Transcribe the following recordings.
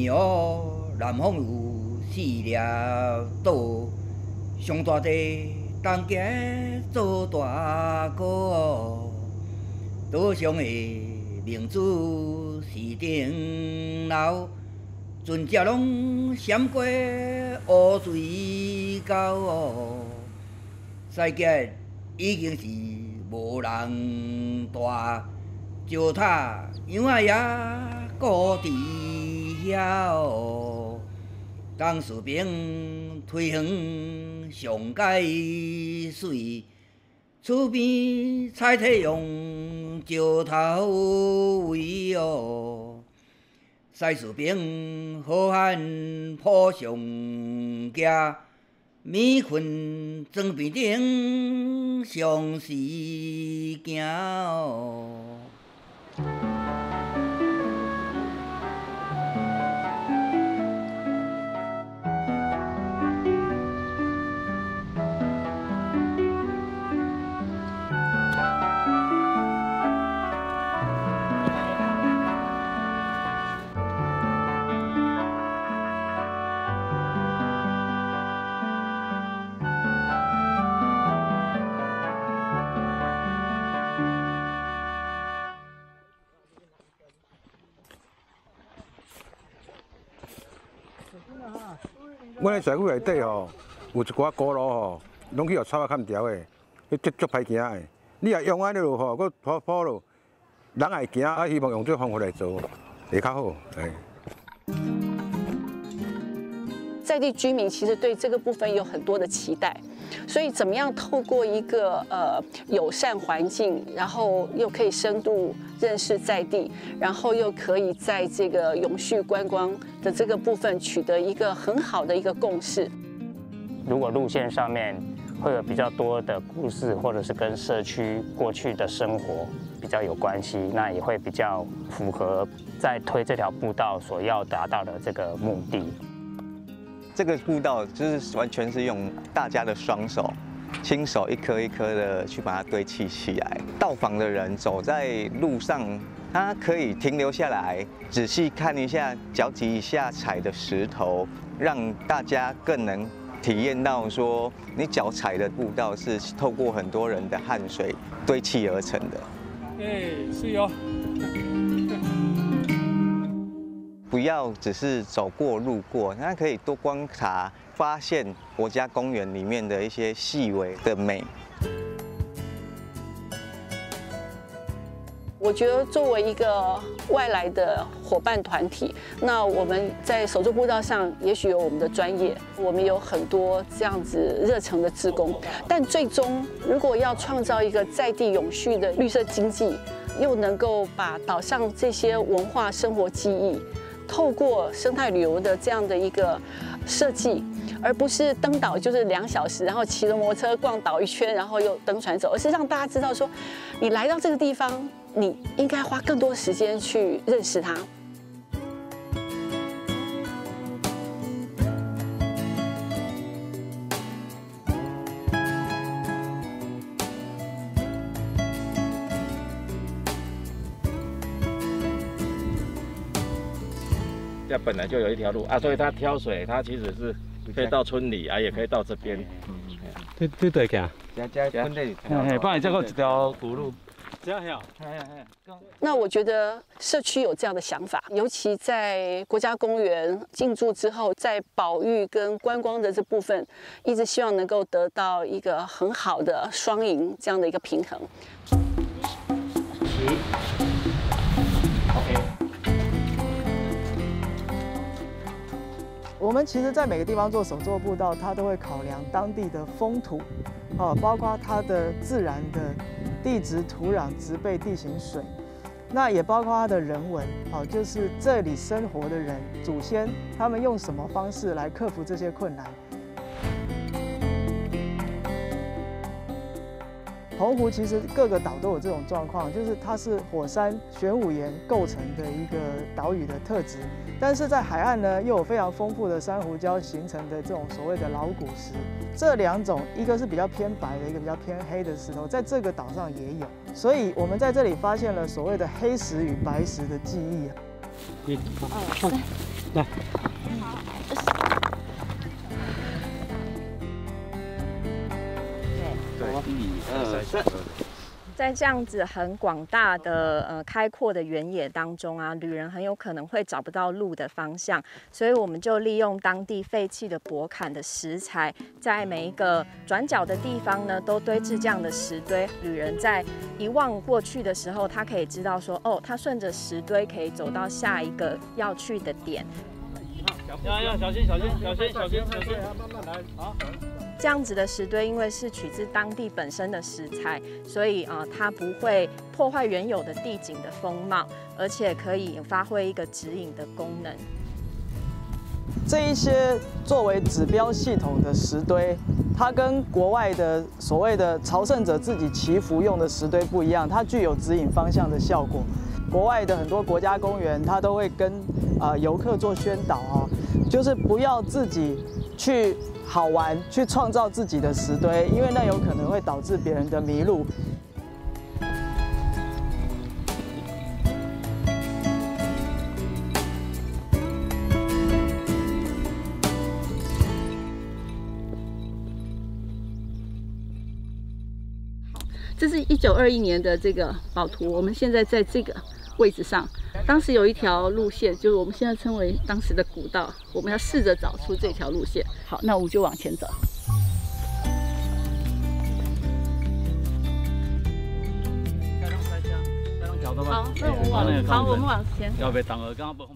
边哦，南方有四粒岛，上大地同行做大哥哦。岛上的明珠是顶楼，船只拢闪过乌水沟哦。世界已经是无人大，石塔样仔也顾伫遐哦。当士兵推远上界水。厝边菜体用石头围哦，赛士兵好汉坡上行，米粉装边顶上时行哦。 阮的社区内底吼，有一寡古路吼，拢去互草啊砍条的，迄足歹行的。你若用安尼落吼，佫坡落，人会行，啊，希望用这方法来做，会较好。 在地居民其实对这个部分有很多的期待，所以怎么样透过一个友善环境，然后又可以深度认识在地，然后又可以在这个永续观光的这个部分取得一个很好的一个共识。 如果路线上面会有比较多的故事，或者是跟社区过去的生活比较有关系，那也会比较符合在推这条步道所要达到的这个目的。 这个步道就是完全是用大家的双手，亲手一颗一颗的去把它堆砌起来。到访的人走在路上，他可以停留下来，仔细看一下脚底下踩的石头，让大家更能体验到说，你脚踩的步道是透过很多人的汗水堆砌而成的。 是哦。 不要只是走过路过，它可以多观察，发现国家公园里面的一些细微的美。 我觉得作为一个外来的伙伴团体，那我们在手作步道上也许有我们的专业，我们有很多这样子热诚的志工，但最终如果要创造一个在地永续的绿色经济，又能够把岛上这些文化生活记忆透过生态旅游的这样的一个设计，而不是登岛就是2小时，然后骑着摩托车逛岛一圈，然后又登船走，而是让大家知道说，你来到这个地方，你应该花更多时间去认识它。 这本来就有一条路啊，所以它挑水，它其实是可以到村里啊，也可以到这边。 对对个。 帮你这个一条古路。 那我觉得社区有这样的想法，尤其在国家公园进驻之后，在保育跟观光的这部分，一直希望能够得到一个很好的双赢这样的一个平衡。 我们其实，在每个地方做手作步道，它都会考量当地的风土，包括它的自然的地质、土壤、植被、地形、水，那也包括它的人文，就是这里生活的人、祖先，他们用什么方式来克服这些困难。澎湖其实各个岛都有这种状况，就是它是火山玄武岩构成的一个岛屿的特质，但是在海岸呢又有非常丰富的珊瑚礁形成的这种所谓的老古石。这2种，一个是比较偏白的，一个比较偏黑的石头，在这个岛上也有，所以我们在这里发现了所谓的黑石与白石的记忆。 1、2、3，来。 对，1、2、3。 在这样子很广大的开阔的原野当中啊，旅人很有可能会找不到路的方向，所以我们就利用当地废弃的驳坎的石材，在每一个转角的地方呢，都堆置这样的石堆。旅人在一望过去的时候，他可以知道说，哦，他顺着石堆可以走到下一个要去的点。 要小心，慢慢来，好。 这样子的石堆，因为是取自当地本身的石材，所以它不会破坏原有的地景的风貌，而且可以发挥一个指引的功能。 这一些作为指标系统的石堆，它跟国外的所谓的朝圣者自己祈福用的石堆不一样，它具有指引方向的效果。国外的很多国家公园，它都会跟游客做宣导就是不要自己去好玩，去创造自己的石堆，因为那有可能会导致别人的迷路。 这是1921年的这个宝图，我们现在在这个位置上，当时有一条路线，就是我们现在称为当时的古道，我们要试着找出这条路线。好，那我们就往前走。好，那我们往前。 要被挡了，刚刚不。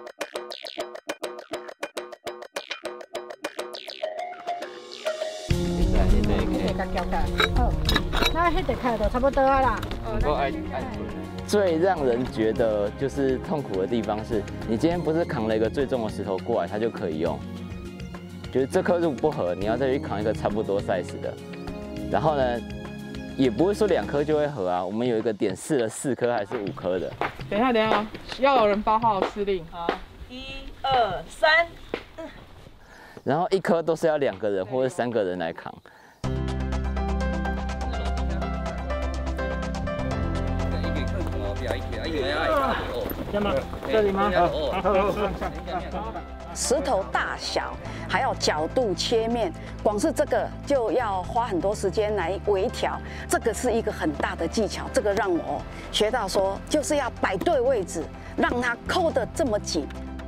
那迄个开就差不多啊啦。 最让人觉得就是痛苦的地方是，你今天不是扛了一个最重的石头过来，它就可以用。就是这颗如果不合，你要再去扛一个差不多 size 的。然后呢，也不会说2颗就会合啊。我们有一个点试了4颗还是5颗的。 等一下，要有人报号司令。好，1、2、3。 然后1颗都是要2个人或者3个人来扛。 这里吗？ 石头大小，还有角度切面，光是这个就要花很多时间来微调，这个是一个很大的技巧。这个让我学到说，就是要摆对位置，让它扣得这么紧。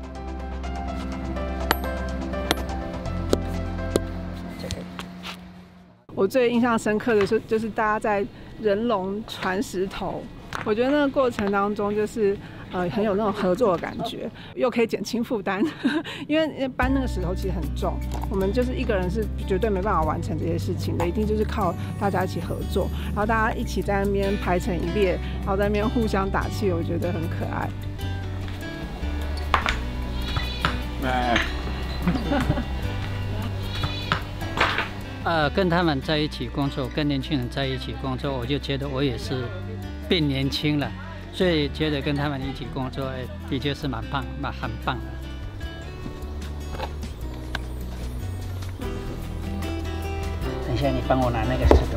我最印象深刻的是，就是大家在人龙传石头，我觉得那个过程当中就是很有那种合作的感觉，又可以减轻负担，因为搬那个石头其实很重，我们就是一个人是绝对没办法完成这些事情的，一定就是靠大家一起合作，然后大家一起在那边排成一列，然后在那边互相打气，我觉得很可爱。 跟他们在一起工作，跟年轻人在一起工作，我就觉得我也是变年轻了，所以觉得跟他们一起工作，的确是很棒的。等一下，你帮我拿那个石头，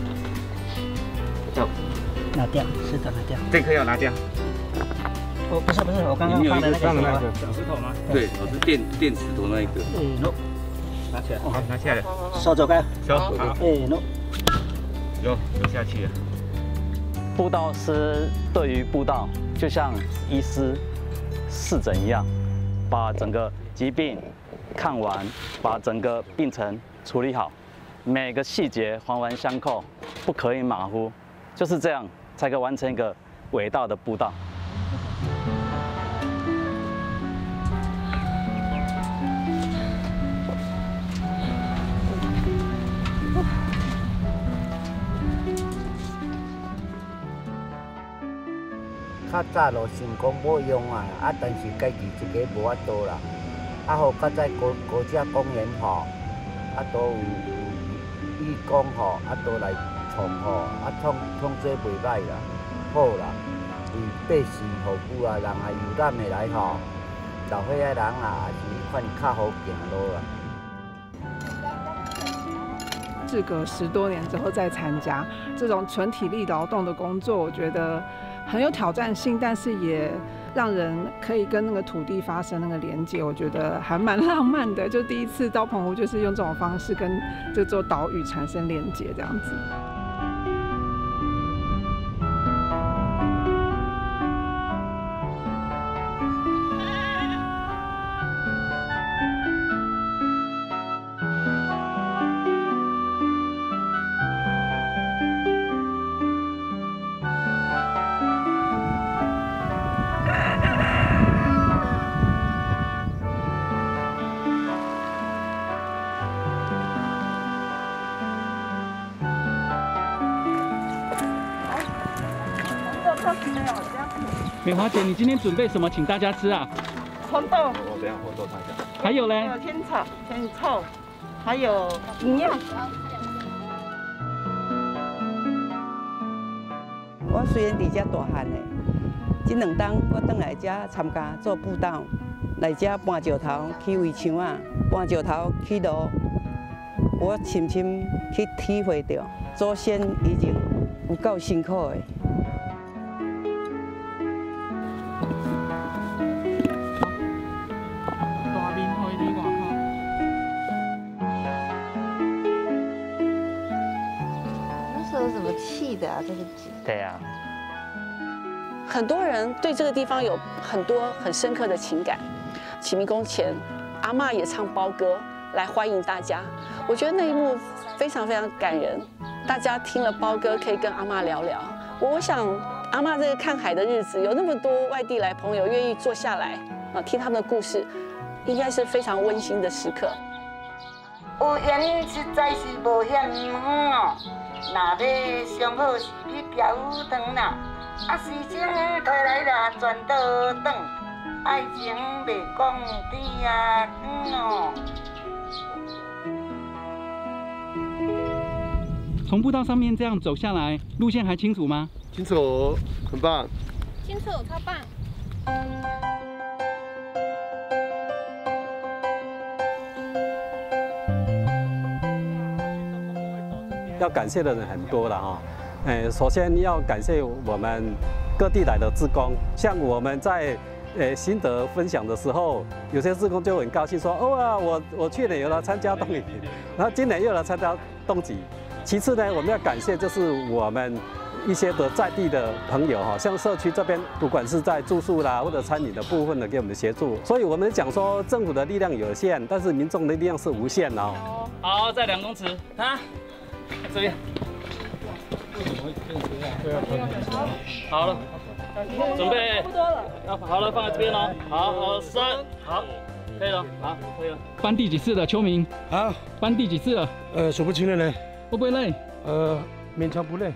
拿掉，石头拿掉。 这颗要拿掉。 哦，不是，我刚刚放的那个石头吗？对，我是电石头那一个。拿起来，好，拿起来了。 手走开。 走，好。有下去了。 布道师对于布道就像医师视诊一样，把整个疾病看完，把整个病程处理好，每个细节环环相扣，不可以马虎。就是这样才可以完成一个伟大的布道。 较早就想讲要用但是家己一个无法度啦。好较早国家公园都有义工都来创创做袂歹啦，好啦，为百姓服务人有胆会来老岁仔人也是款较好行路啦。 事隔10多年之后再参加这种纯体力劳动的工作，我觉得很有挑战性，但是也让人可以跟那个土地发生那个连接，我觉得还蛮浪漫的。就第一次到澎湖，就是用这种方式跟这座岛屿产生连接，这样子。 美华姐，你今天准备什么请大家吃啊？ 红豆。 我等一下红豆看一下。 还有嘞？ 还有天草、天臭，还有营养。 我虽然伫遮大汉的，这2冬我回来遮参加做步道，来遮搬石头去围墙啊，搬石头去路，我深深去体会到祖先以前有够辛苦的。 这个景。 对啊， 很多人对这个地方有很多很深刻的情感。启明宫前，阿嬷也唱包歌来欢迎大家，我觉得那一幕非常非常感人。大家听了包歌，可以跟阿嬷聊聊。我想，阿嬷这个看海的日子，有那么多外地来朋友愿意坐下来听他们的故事，应该是非常温馨的时刻。 有缘实在是无险哦。若要上好是去钓鱼塘啦，啊时钟推来啦转倒转，爱情袂讲天啊远哦。 从步道上面这样走下来，路线还清楚吗？ 清楚，很棒。 清楚，超棒。 要感谢的人很多了哈，首先要感谢我们各地来的志工，像我们在心得分享的时候，有些志工就很高兴说，哦啊，我去年有来参加冬泳，然后今年又来参加冬季。其次呢，我们要感谢就是我们一些的在地的朋友哈，像社区这边，不管是在住宿啦或者餐饮的部分呢，给我们协助。所以我们讲说政府的力量有限，但是民众的力量是无限哦。 好，再2公尺啊。这边，好了，准备，不多了，好了，放在这边喽。好，3，好，可以了，好，可以了。搬第几次了，秋明？ 好， 搬第几次了？ 数不清了呢。 会不会累？ 勉强不累。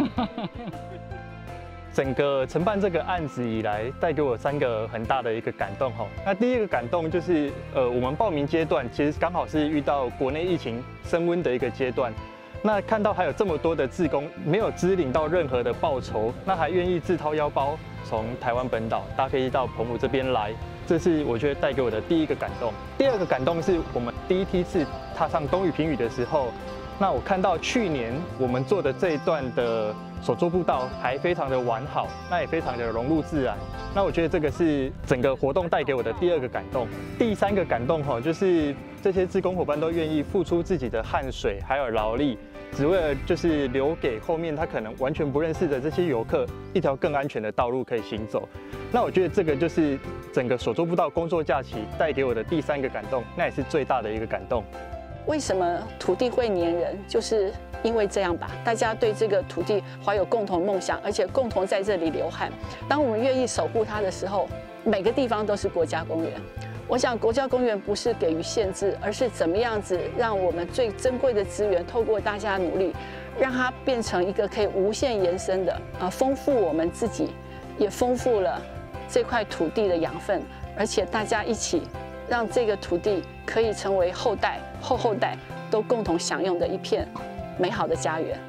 整个承办这个案子以来，带给我3个很大的一个感动哈。那第一个感动就是，我们报名阶段其实刚好是遇到国内疫情升温的一个阶段。那看到还有这么多的志工没有支领到任何的报酬，那还愿意自掏腰包从台湾本岛搭飞机到澎湖这边来，这是我觉得带给我的第一个感动。第二个感动是我们第一次踏上东屿平屿的时候，那我看到去年我们做的这一段的手作步道还非常的完好，那也非常的融入自然。那我觉得这个是整个活动带给我的第2个感动。第3个感动就是这些志工伙伴都愿意付出自己的汗水还有劳力，只为了就是留给后面他可能完全不认识的这些游客一条更安全的道路可以行走。那我觉得这个就是整个手作步道工作假期带给我的第3个感动，那也是最大的一个感动。 为什么土地会黏人？就是因为这样吧，大家对这个土地怀有共同梦想，而且共同在这里流汗。当我们愿意守护它的时候，每个地方都是国家公园。我想国家公园不是给予限制，而是怎么样子让我们最珍贵的资源，透过大家的努力，让它变成一个可以无限延伸的丰富我们自己，也丰富了这块土地的养分，而且大家一起让这个土地可以成为后代、后代都共同享用的一片美好的家园。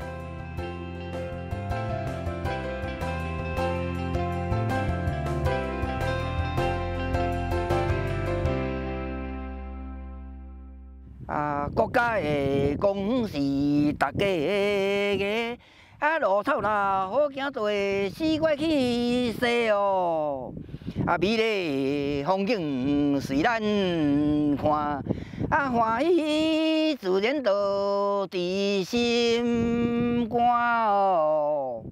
国家的公是大家的，路透啦，好行做四界去踅哦。 啊，美丽风景随咱看，啊，欢喜自然就在心肝哦。